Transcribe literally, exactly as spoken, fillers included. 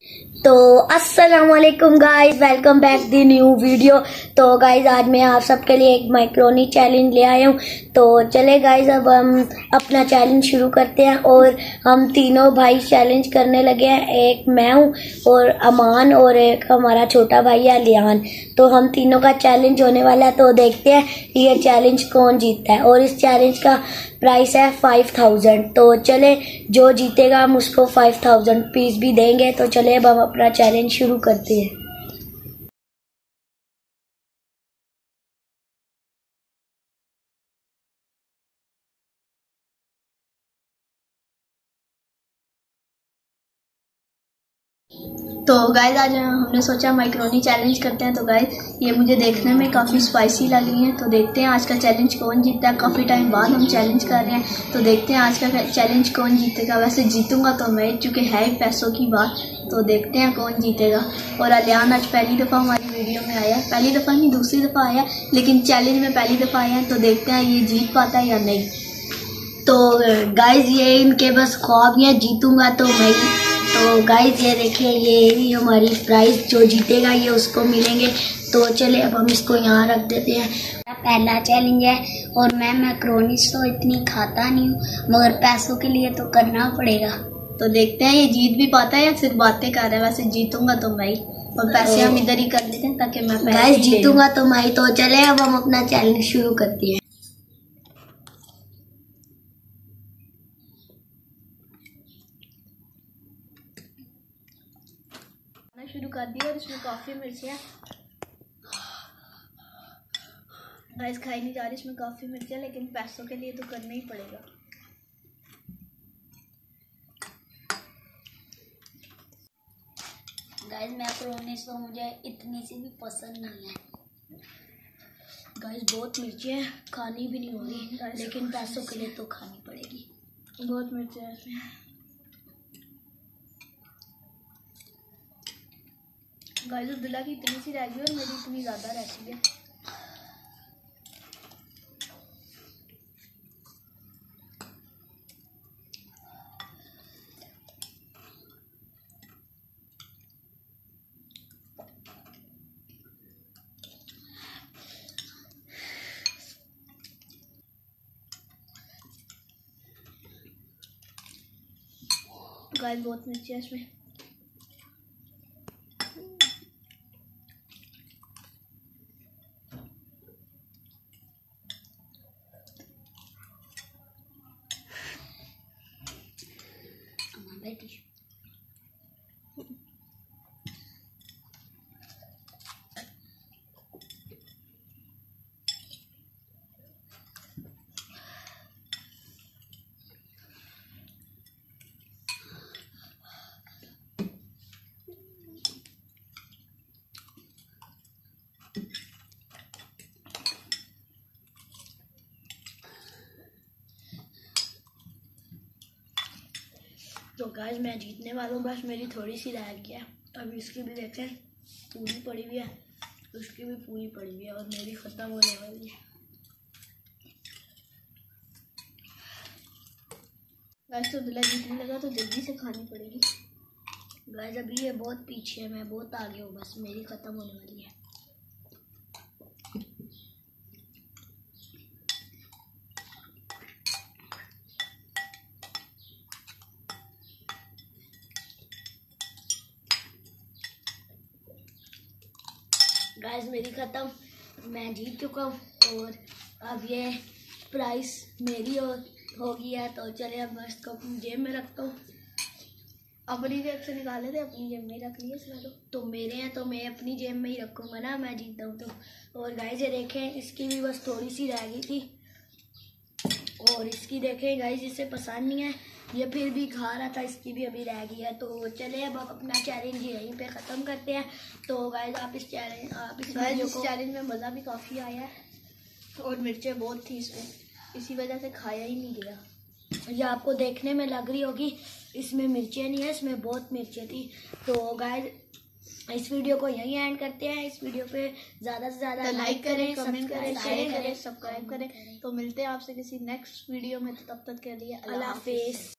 तो अस्सलाम वालेकुम guys, welcome back the new video. तो गाइस आज मैं आप सबके लिए एक मैक्रोनी चैलेंज ले आया हूँ। तो चले गाइस अब हम अपना चैलेंज शुरू करते हैं और हम तीनों भाई चैलेंज करने लगे हैं। एक मैं हूँ और अमान और एक हमारा छोटा भाई है लियान। तो हम तीनों का चैलेंज होने वाला है। तो देखते हैं ये चैलेंज कौन जीतता है। और इस चैलेंज का प्राइस है फाइव थाउजेंड। तो चले जो जीतेगा हम उसको फाइव थाउजेंड पीस भी देंगे। तो चले अब हम अपना चैलेंज शुरू करते हैं। तो गाइस आज हमने सोचा मैक्रोनी चैलेंज करते हैं। तो गाइस ये मुझे देखने में काफ़ी स्पाइसी लगी है। तो देखते हैं आज का चैलेंज कौन जीतता है। काफ़ी टाइम बाद हम चैलेंज कर रहे हैं। तो देखते हैं आज का चैलेंज कौन जीतेगा। वैसे जीतूंगा तो मैं, चूँकि है ही पैसों की बात। तो देखते हैं कौन जीतेगा। और अलियान आज पहली दफ़ा हमारी वीडियो में आया है। पहली दफ़ा नहीं, दूसरी दफ़ा आया, लेकिन चैलेंज में पहली दफ़ा आया है। तो देखते हैं ये जीत पाता है या नहीं। तो गाइज ये इनके बस ख्वाब है, जीतूंगा तो मैं ही। तो गाइज ये देखिए, ये भी हमारी प्राइस, जो जीतेगा ये उसको मिलेंगे। तो चले अब हम इसको यहाँ रख देते हैं। पहला चैलेंज है और मैं मैक्रोनी तो इतनी खाता नहीं हूँ, मगर पैसों के लिए तो करना पड़ेगा। तो देखते हैं ये जीत भी पाता है या सिर्फ बातें कर रहा है। वैसे जीतूंगा तो मैं ही, और पैसे हम इधर ही कर लेते हैं ताकि मैं गाइज जीतूंगा तो मैं ही। तो चले अब हम अपना चैलेंज शुरू करते हैं। शुरू कर दिया और इसमें काफ़ी मिर्चियाँ गाइस खाई नहीं जा रही। इसमें काफ़ी मिर्चियाँ, लेकिन पैसों के लिए तो करना ही पड़ेगा। गाइस मैक्रोनी तो मुझे इतनी सी भी पसंद नहीं है। गाइस बहुत मिर्चियाँ हैं, खानी भी नहीं होगी, लेकिन पैसों के लिए तो खानी पड़ेगी। बहुत मिर्चियाँ हैं इसमें। गाइस अब्दुल्ला की इतनी सी रह गई और मेरी इतनी ज़्यादा रहती है। गाइस बहुत मिर्ची है इसमें। बेटी तो गाइस मैं जीतने वाला हूँ, बस मेरी थोड़ी सी रह गई है। अभी इसकी भी देखें पूरी पड़ी हुई है, उसकी भी पूरी पड़ी हुई है और मेरी ख़त्म होने वाली है। गाइस तो दिला जीतने लगा तो जल्दी से खानी पड़ेगी। गाइस अभी ये बहुत पीछे है, मैं बहुत आगे हूँ, बस मेरी ख़त्म होने वाली है। गाइस मेरी ख़त्म, मैं जीत चुका हूँ और अब ये प्राइस मेरी हो, हो गई है। तो चले अब मैं इसको अपनी जेब में रखता हूँ। अपनी जेब से निकाले थे, अपनी जेब में ही रख लिए इसमें। तो तो मेरे हैं तो मैं अपनी जेब में ही रखूँगा ना, मैं जीतता हूँ तो। और गाइस ये देखें, इसकी भी बस थोड़ी सी रह गई थी। और इसकी देखें गाइस, इसे पसंद नहीं है, ये फिर भी खा रहा था, इसकी भी अभी रह गई है। तो चले अब आप अपना चैलेंज यहीं पे ख़त्म करते हैं। तो गाइस आप इस चैलेंज आप इस वीडियो को चैलेंज में मज़ा भी काफ़ी आया है और मिर्चें बहुत थी इसमें, इसी वजह से खाया ही नहीं गया। ये आपको देखने में लग रही होगी इसमें मिर्चें नहीं है, इसमें बहुत मिर्चें थी। तो गाइस इस वीडियो को यहीं एंड करते हैं। इस वीडियो पे ज़्यादा से ज़्यादा लाइक करें, कमेंट करें, शेयर करें, सब्सक्राइब करें। तो मिलते हैं आपसे किसी नेक्स्ट वीडियो में, तो तब तक के लिए अल्लाह हाफिज़।